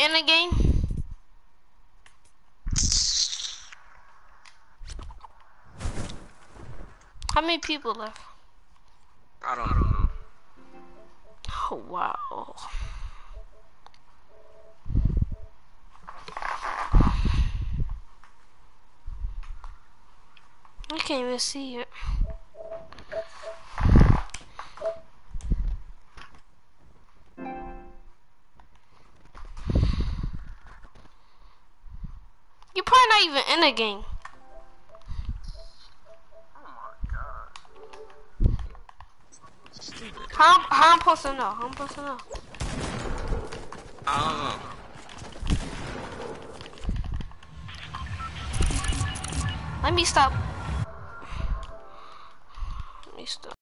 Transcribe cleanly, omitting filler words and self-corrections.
in the game? How many people left? I don't know. Oh, wow. I can't even see it. You're probably not even in the game. How I'm supposed to know? How I'm supposed to know? I don't know. Let me stop. Let me stop.